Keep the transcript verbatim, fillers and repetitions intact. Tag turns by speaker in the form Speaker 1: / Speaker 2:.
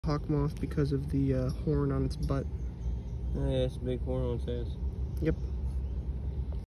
Speaker 1: hawk moth because of the uh, horn on its butt.
Speaker 2: Oh yeah, it's a big horn on its ass.
Speaker 1: Yep.